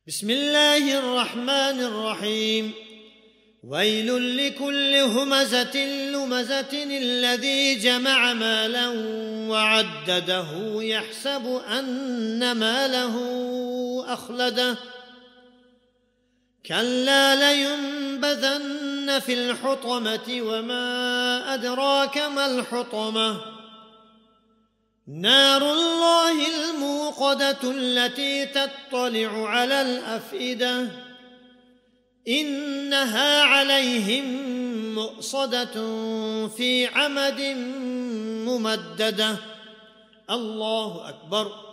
بسم الله الرحمن الرحيم. ويل لكل همزة لمزة الذي جمع مالا وعدده يحسب أن ماله أخلده كلا لينبذن في الحطمة وما أدراك ما الحطمة نار الله الموقدة التي تطلع على الأفئدة إنها عليهم مؤصدة في عمد ممددة. الله أكبر.